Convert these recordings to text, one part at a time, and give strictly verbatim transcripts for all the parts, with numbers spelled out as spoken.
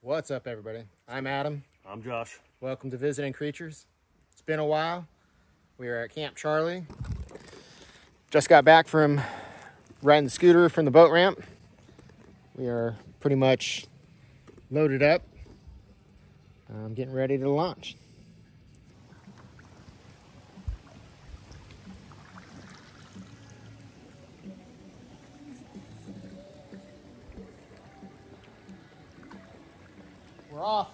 What's up, everybody? I'm Adam. I'm Josh. Welcome to Visiting Creatures. It's been a while. We are at Camp Charlie. Just got back from riding the scooter from the boat ramp. We are pretty much loaded up. I'm getting ready to launch. We're off.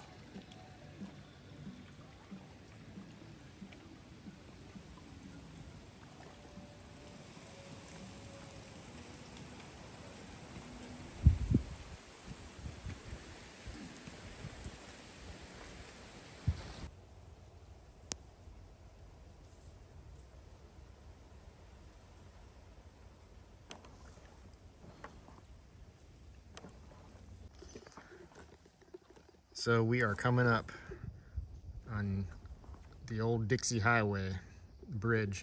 So we are coming up on the old Dixie Highway bridge.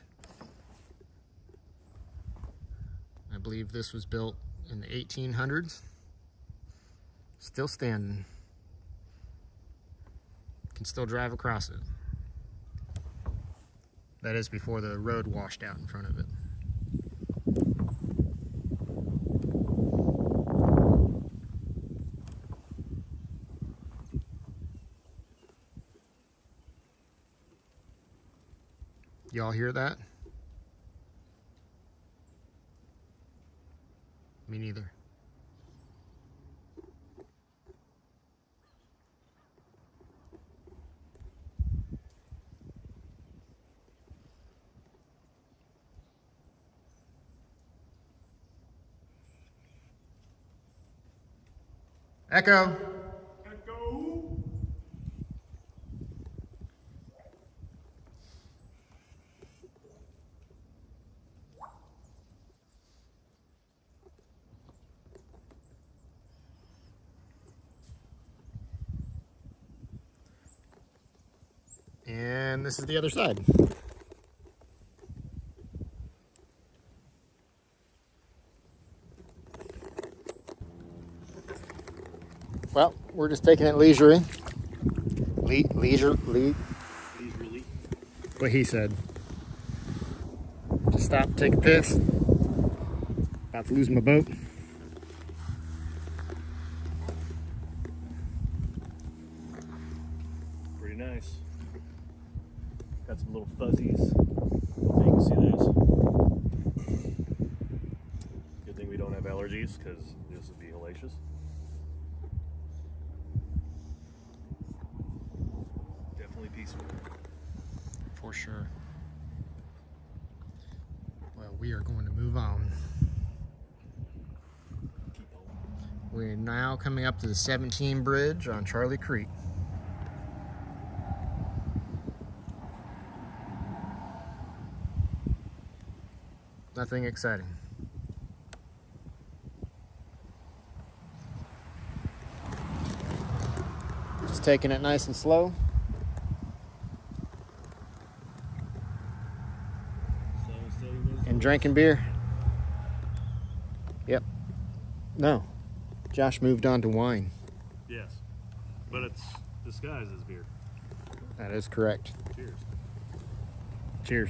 I believe this was built in the eighteen hundreds. Still standing. Can still drive across it. That is before the road washed out in front of it. Y'all hear that? Me neither. Echo. Echo. And this is the other side. Well, we're just taking it leisurely. Le leisure, le Leisurely. what he said. Just stop, take a piss. About to lose my boat. Pretty nice. Got some little fuzzies. Hopefully you can see those. Good thing we don't have allergies, because this would be hellacious. Definitely peaceful. For sure. Well, we are going to move on. Keep on. We're now coming up to the seventeen bridge on Charile Creek. Nothing exciting. Just taking it nice and slow. So steady wins And the drinking beer. Yep. No. Josh moved on to wine. race. Yes. But it's disguised as beer. That is correct. Cheers. Cheers.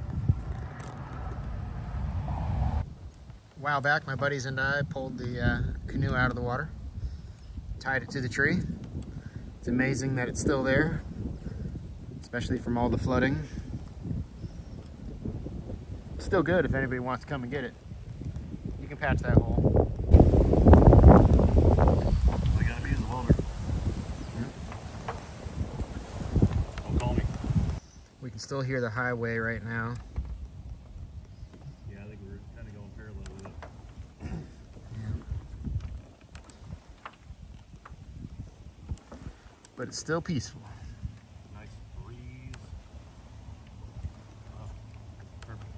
A while back, my buddies and I pulled the uh, canoe out of the water, tied it to the tree. It's amazing that it's still there, especially from all the flooding. It's still good if anybody wants to come and get it. You can patch that hole. All you gotta be is a welder. Don't call me. We can still hear the highway right now. Yeah, I think we're kind of going parallel with it. But it's still peaceful. Nice breeze. Oh, perfect.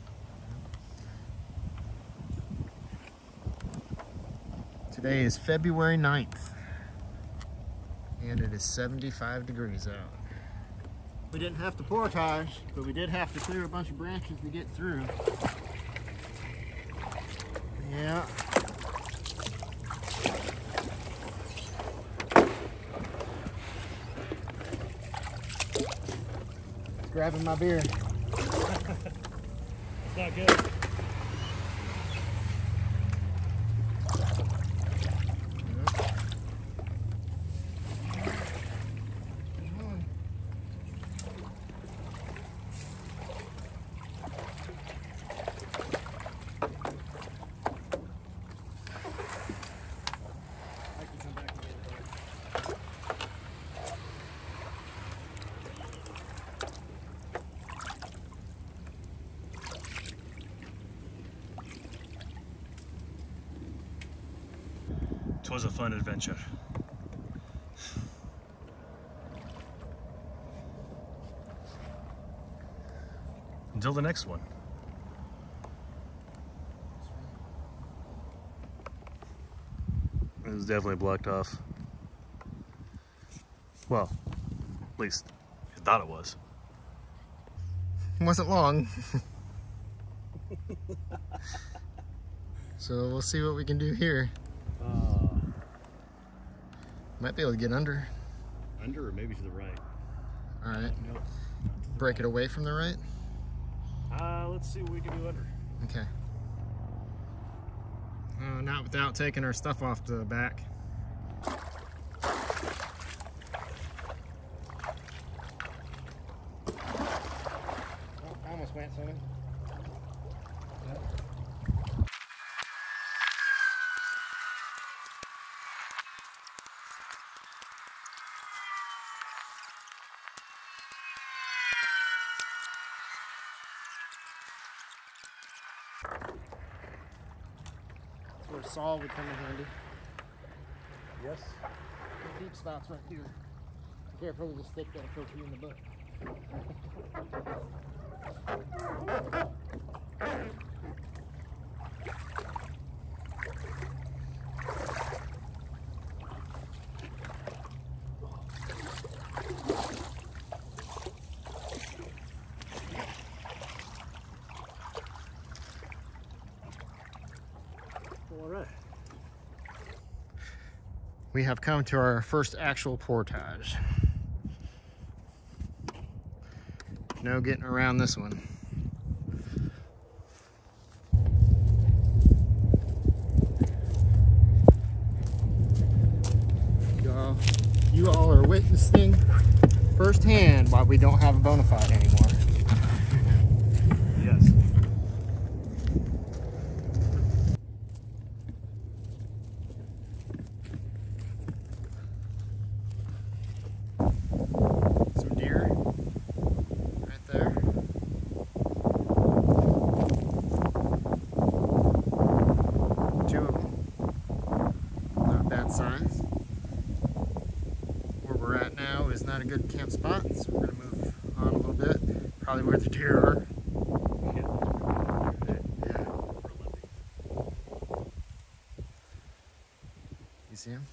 Today is February ninth, and it is seventy-five degrees out. We didn't have to portage, but we did have to clear a bunch of branches to get through. Yeah. grabbing my beer. It's not good. It was a fun adventure. Until the next one. It was definitely blocked off. Well, at least I thought it was. It wasn't long. So we'll see what we can do here. Uh, Might be able to get under. under or maybe to the right. All right. Nope. Break it away from the right. Uh, let's see what we can do under. Okay. Uh, not without taking our stuff off the back. Oh, I almost went swimming. Yep. That's where saw would come in handy. Yes. The deep spots right here. Be careful with the stick that'll poke you in the butt. All right. We have come to our first actual portage. No getting around this one. You all, you all are witnessing firsthand why we don't have a bona fide anymore. Yes. Some deer right there. Two of them. Not bad size. Where we're at now is not a good camp spot, so we're going to move on a little bit. Probably where the deer are. Yeah. You see him?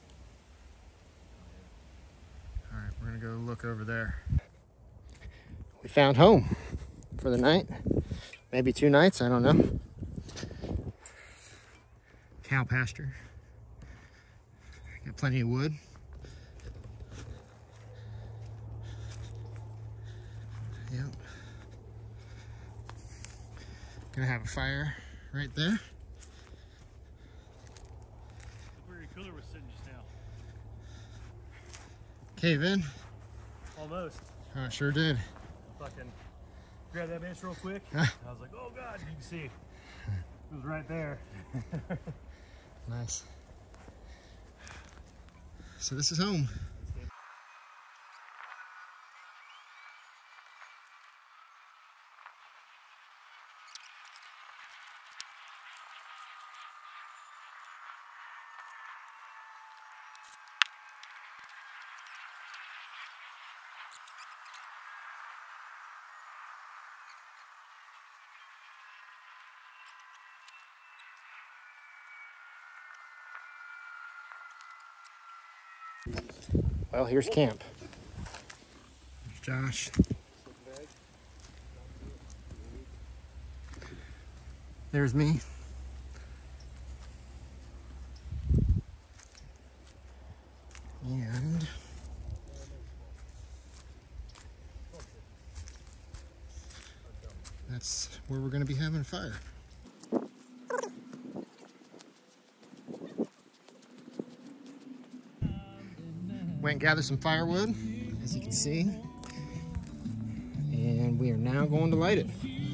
All right, we're gonna go look over there. We found home for the night. Maybe two nights, I don't know. Cow pasture. Got plenty of wood. Yep. Gonna have a fire right there. Where your cooler was sitting just now. Cave in. Almost. Oh, it sure did. I fucking grab that bench real quick. Huh. I was like, oh God, you can see. It was right there. Nice. So this is home. Well, here's camp. There's Josh. There's me. And that's where we're going to be having a fire. Went and gathered some firewood, as you can see, and we are now going to light it.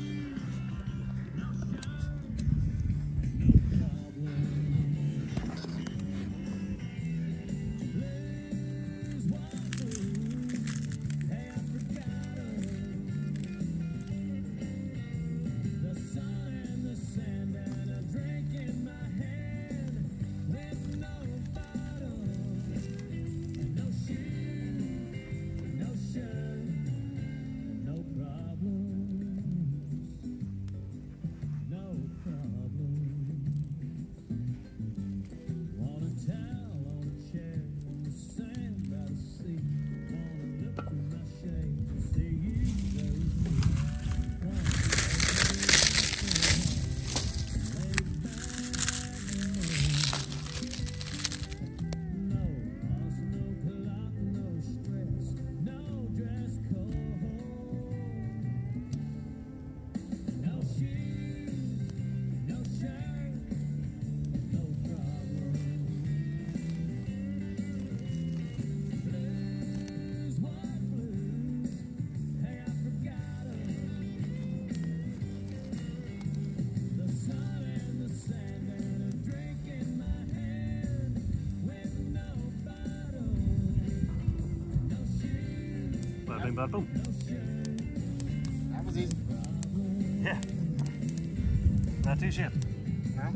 Bing, bada, boom. That was easy. Yeah. Not too shabby. No?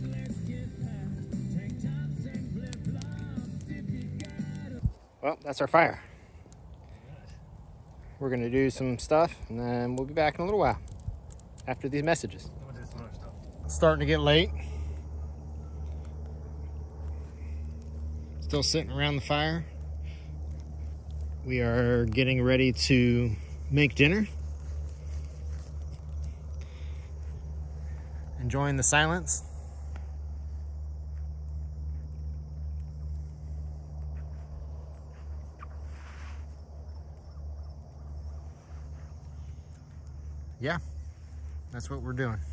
Well, that's our fire. We're going to do some stuff, and then we'll be back in a little while after these messages. We'll do some other stuff. It's starting to get late. Still sitting around the fire. We are getting ready to make dinner. Enjoying the silence. Yeah, that's what we're doing.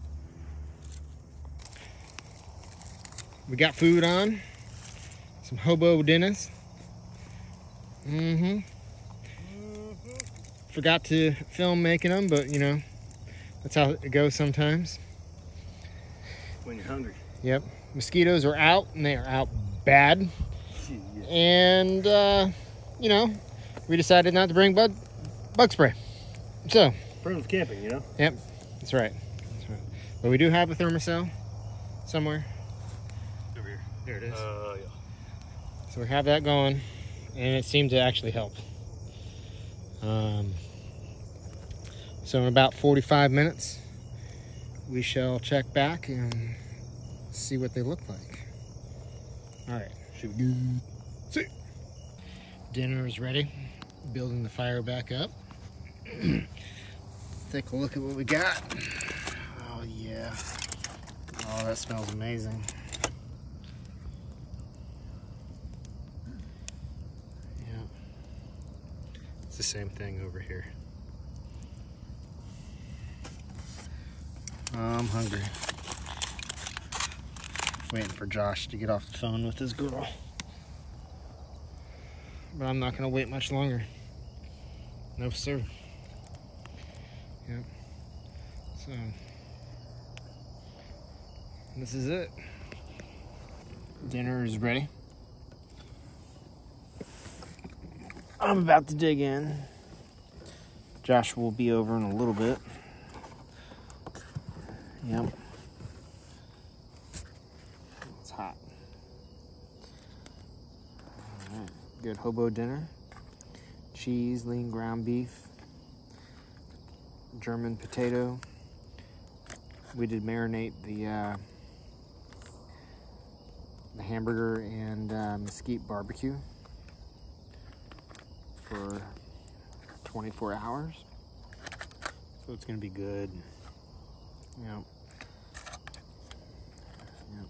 We got food on, some hobo dinners. Mm-hmm. Mm-hmm. Forgot to film making them, but you know, that's how it goes sometimes. When you're hungry. Yep. Mosquitoes are out, and they are out bad. Yeah. And, uh, you know, we decided not to bring bug, bug spray. So. Problems camping, you know? Yep. That's right. That's right. But we do have a thermocell somewhere. Over here. There it is. Uh, yeah. So we have that going. And it seemed to actually help. Um, so in about forty-five minutes, we shall check back and see what they look like. All right, should we go? See. Dinner is ready. Building the fire back up. Take a look at what we got. Oh yeah. Oh, that smells amazing. It's the same thing over here. Oh, I'm hungry. Waiting for Josh to get off the phone with his girl. But I'm not gonna wait much longer. No, sir. Yep. So, this is it. Dinner is ready. I'm about to dig in. Josh will be over in a little bit. Yep. It's hot. All right. Good hobo dinner. Cheese, lean ground beef, German potato. We did marinate the uh, the hamburger and uh, mesquite barbecue for twenty-four hours, so it's gonna be good. Yep. Yep.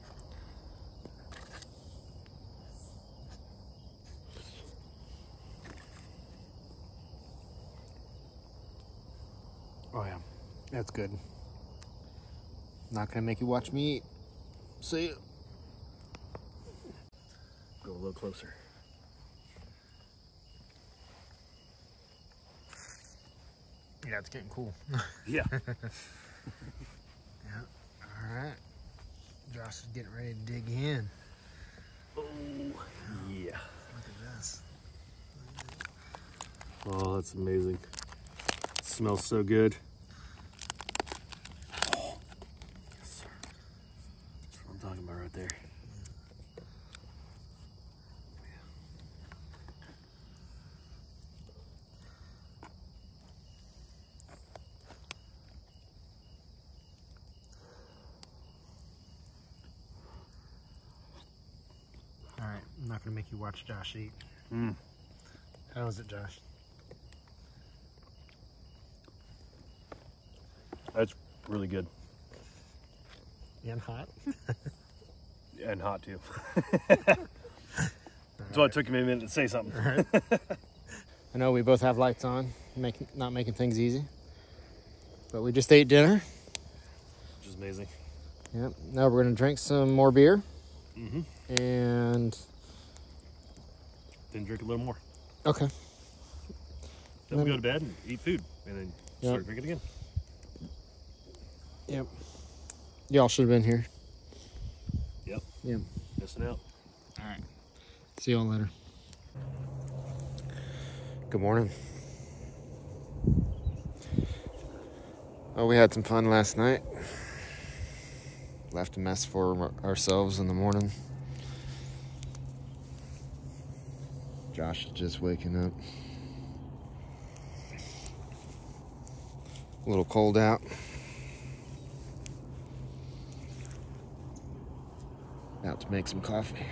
Oh yeah, That's good. Not gonna make you watch me eat. See ya. Go a little closer. Yeah, it's getting cool. Yeah. Yeah. All right. Josh is getting ready to dig in. Oh, yeah. Look at this. Oh, that's amazing. It smells so good. Oh, yes, sir. That's what I'm talking about right there. All right, I'm not gonna make you watch Josh eat. Mm. How is it, Josh? That's really good. And hot? And hot too. That's why it took me a minute to say something. Right. I know we both have lights on, making not making things easy. But we just ate dinner. Which is amazing. Yep. Now we're gonna drink some more beer. Mm-hmm. And Then drink a little more. okay. Then, Then we go to bed and eat food, and then Yep. start drinking again. Yep. Y'all should have been here. Yep. Yep. Missing out. All right. See y'all later. Good morning. Oh, we had some fun last night. Left a mess for ourselves in the morning. Josh is just waking up. A little cold out. About to make some coffee.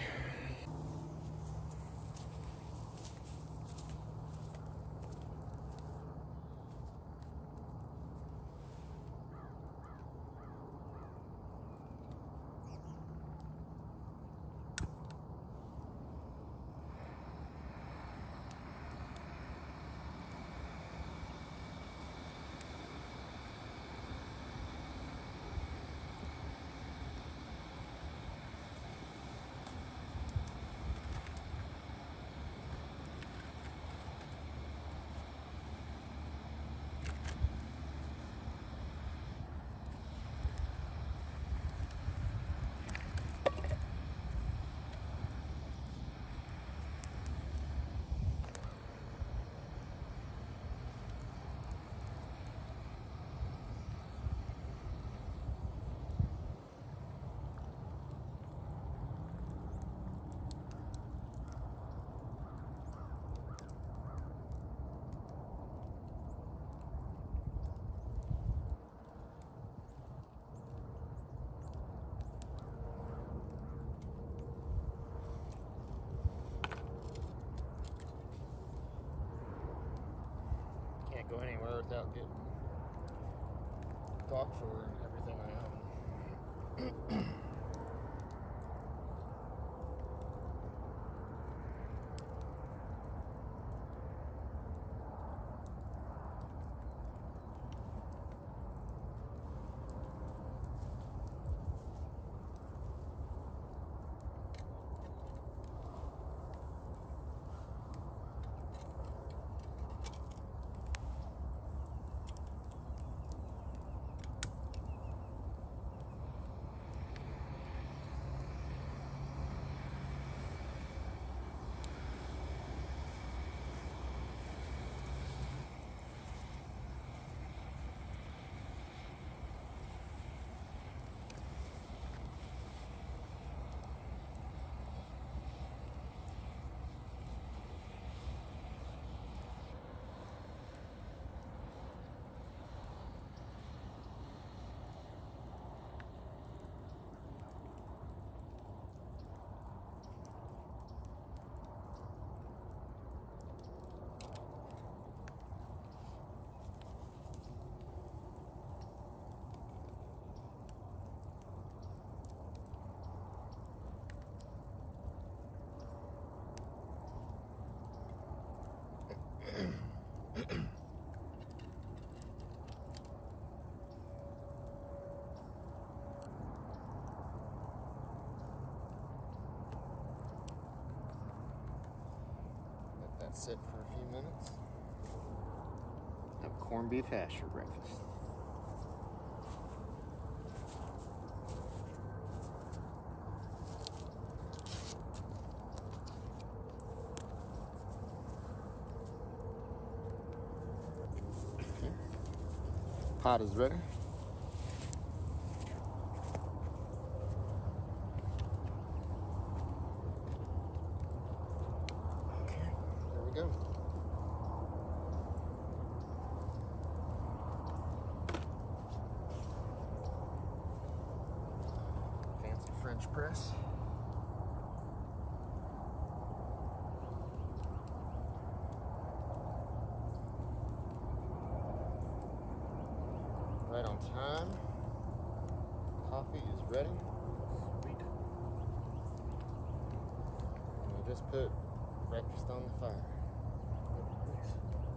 Can't go anywhere without getting dog for everything I own. that sit for a few minutes. Have corned beef hash for breakfast. Okay. Pot is ready. Okay, there we go. Fancy French press. Right on time. Coffee is ready. Sweet. And we just put breakfast on the fire. Nice.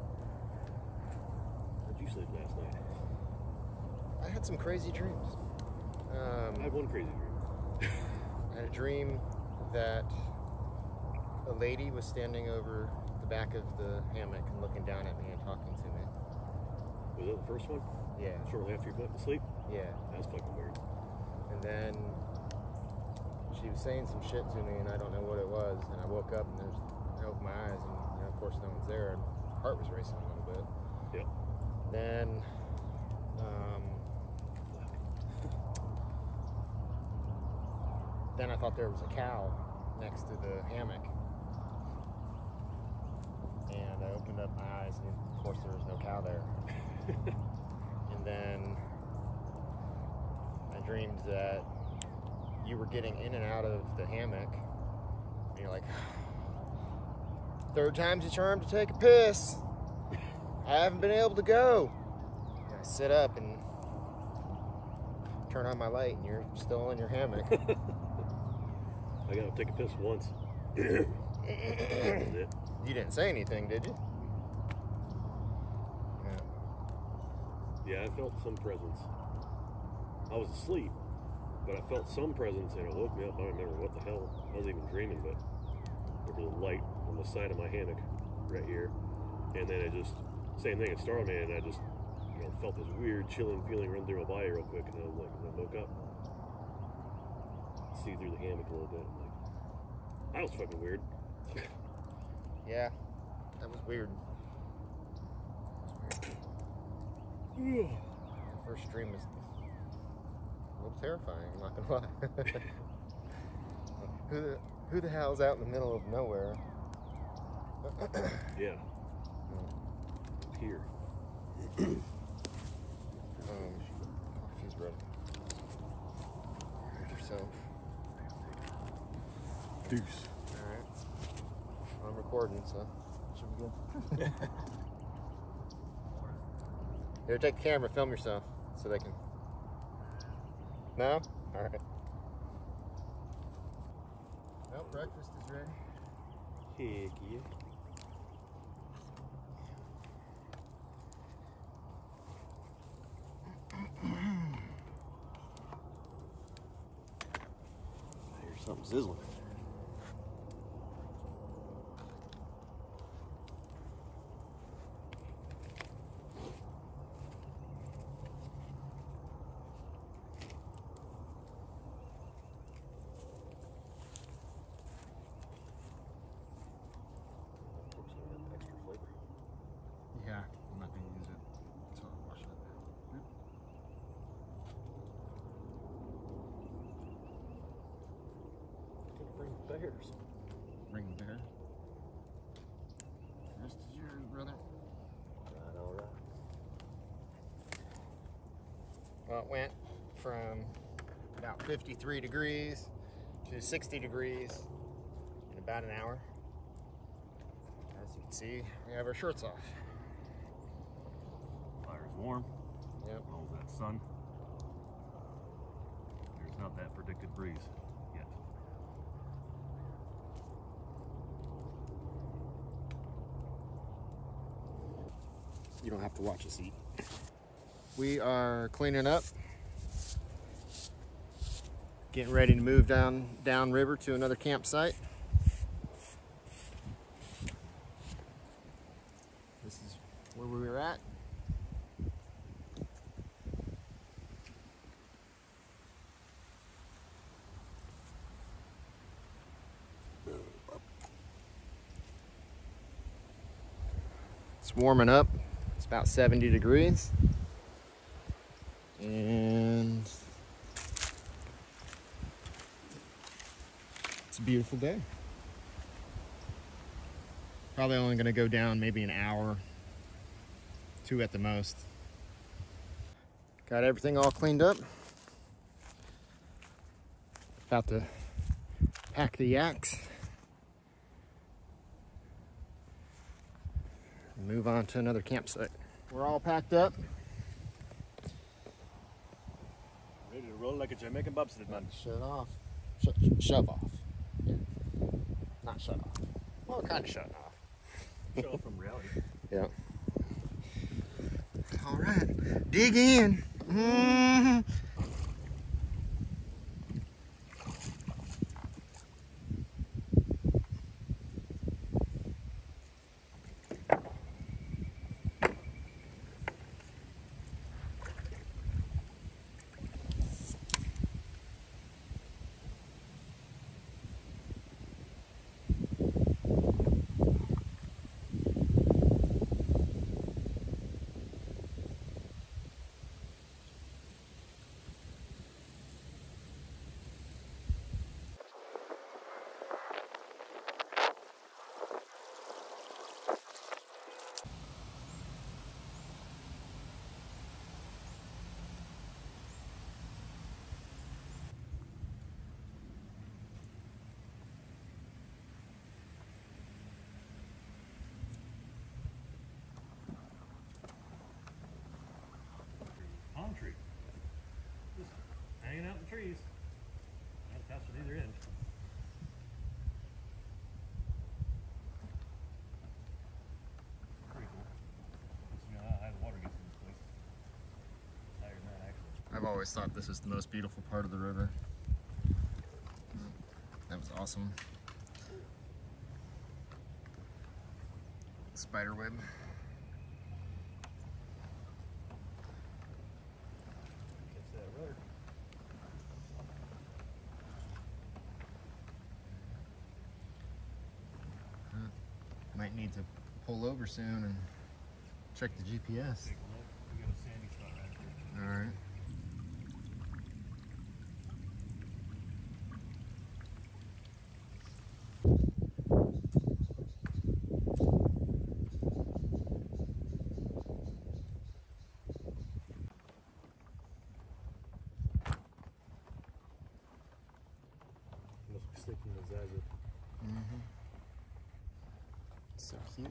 How'd you sleep last night? I had some crazy dreams. Um, I had one crazy dream. I had a dream that a lady was standing over the back of the hammock and looking down at me and talking to me. Was that the first one? Yeah, Shortly after you went to sleep? yeah. That's fucking weird. And then she was saying some shit to me, and I don't know what it was. And I woke up, and there's, I opened my eyes, and you know, of course, no one's there. And my heart was racing a little bit. Yep. Then, um, then I thought there was a cow next to the hammock. And I opened up my eyes, and of course, there was no cow there. And then I dreamed that you were getting in and out of the hammock. And you're like, third time's a charm to take a piss. I haven't been able to go. And I sit up and turn on my light, and you're still in your hammock. I got to take a piss once. That was it. You didn't say anything, did you? Yeah. Yeah, I felt some presence. I was asleep, but I felt some presence, and it woke me up. I don't remember what the hell. I was even dreaming, but there was a light on the side of my hammock right here. And then it just, same thing, it startled me, and I just, you know, felt this weird chilling feeling run through my body real quick, and I was like, and I woke up. See through the hammock a little bit. I'm like, that was fucking weird. Yeah, that was weird. Yeah. The first dream was a little terrifying, I'm not gonna lie. who, the, who the hell's out in the middle of nowhere? Yeah. Here. um, coffee's ready. Get yourself. Deuce. Alright. I'm recording, so should be good. Here, take the camera, film yourself, so they can. No? Alright. Well, breakfast is ready. Heck yeah. I hear something sizzling. Extra flavor. Yeah, I'm not going to use it, so I'll wash it. Yep. Gonna bring bears. Bring the bear. Rest is yours, brother. Right, all right. Well, it went from about fifty-three degrees to sixty degrees in about an hour. As you can see, we have our shirts off. Fire's warm. Yep. Rolls that sun. There's not that predicted breeze yet. You don't have to watch us eat. We are cleaning up, getting ready to move down down river to another campsite. where we were at. It's warming up. It's about seventy degrees. And it's a beautiful day. Probably only going to go down maybe an hour, two at the most. Got everything all cleaned up. About to pack the yaks. Move on to another campsite. We're all packed up. Ready to roll like a Jamaican bobsled man. Shut off. Shut, shove off. Yeah. Not shut off. Well, kind of shutting off. Shut off from reality. Yeah. All right. Dig in. Mm-hmm. Palm tree. Just hanging out in the trees. Not past at either end. Pretty cool. Lets you know how high the water gets in this place. Higher than that, actually. I've always thought this is the most beautiful part of the river. That was awesome. Spider web. Catch that rudder. Might need to pull over soon and check the G P S. Take a look. We got a sandy spot right there. All right. Must be sticking the Zaza. Mm-hmm. So cute.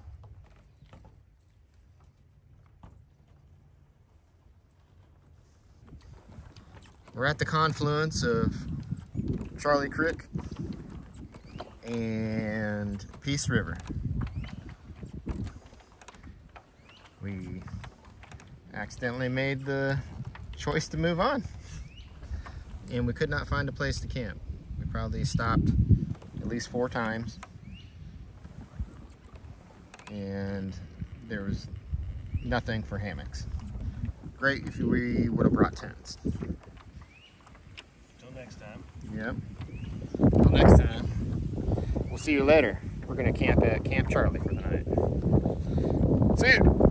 We're at the confluence of Charile Creek and Peace River. We accidentally made the choice to move on, and we could not find a place to camp. We probably stopped at least four times, and there was nothing for hammocks. Great if we would have brought tents. Till next time. Yep. Till next time. We'll see you later. We're gonna camp at Camp Charlie for the night. See you.